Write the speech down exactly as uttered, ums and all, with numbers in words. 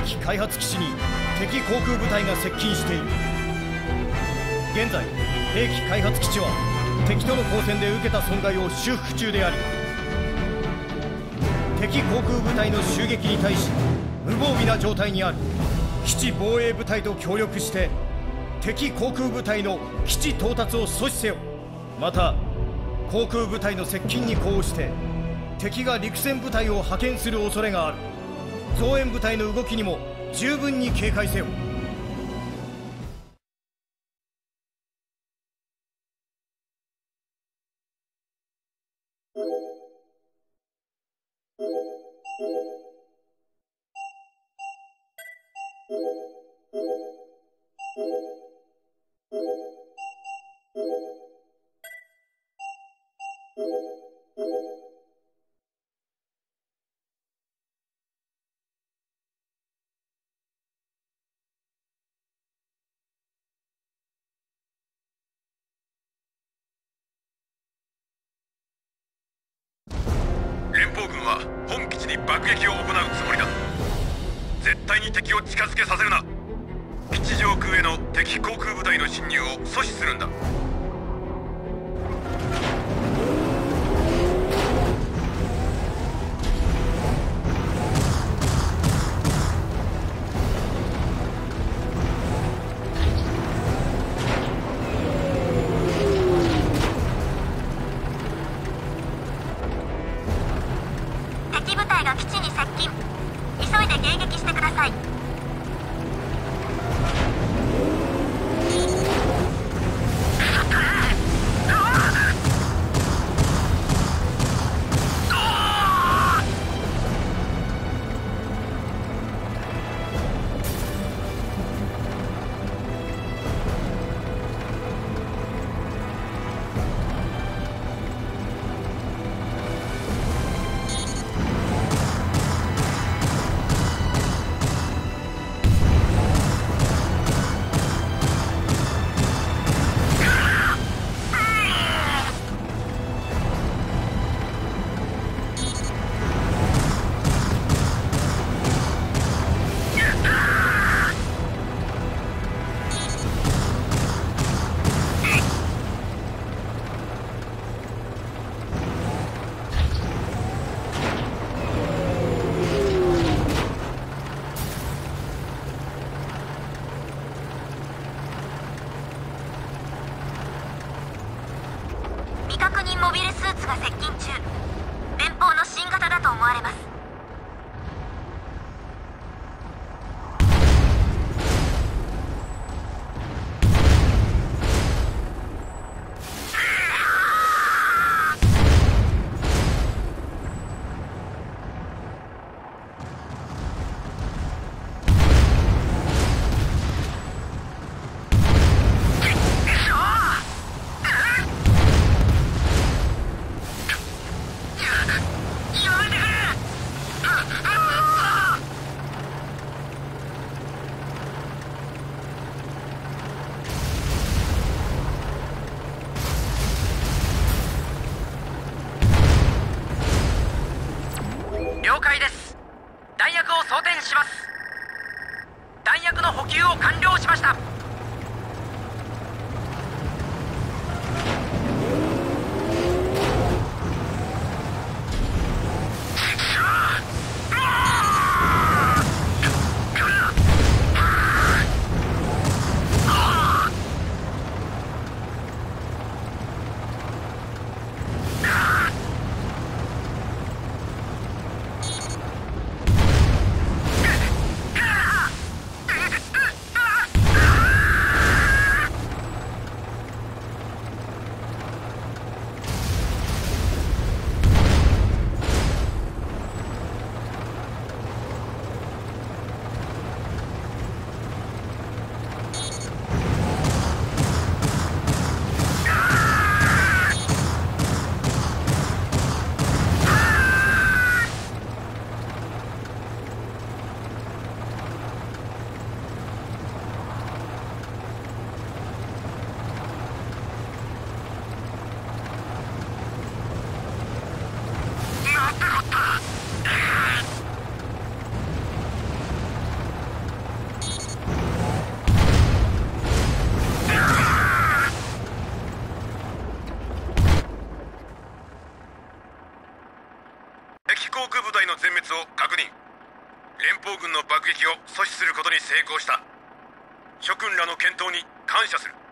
器開発基地に敵航空部隊が接近している。現在兵器開発基地は敵との交戦で受けた損害を修復中であり、敵航空部隊の襲撃に対し無防備な状態にある。基地防衛部隊と協力して敵航空部隊の基地到達を阻止せよ。また航空部隊の接近に呼応して敵が陸戦部隊を派遣する恐れがある。増援部隊の動きにも十分に警戒せよ。 連邦軍は本基地に爆撃を行うつもりだ。絶対に敵を近づけさせるな。基地上空への敵航空部隊の侵入を阻止するんだ。 敵部隊が基地に接近。急いで迎撃してください。未確認モビルスーツが接近中。連邦の新型だと思われます。 空部隊の全滅を確認。連邦軍の爆撃を阻止することに成功した。諸君らの健闘に感謝する。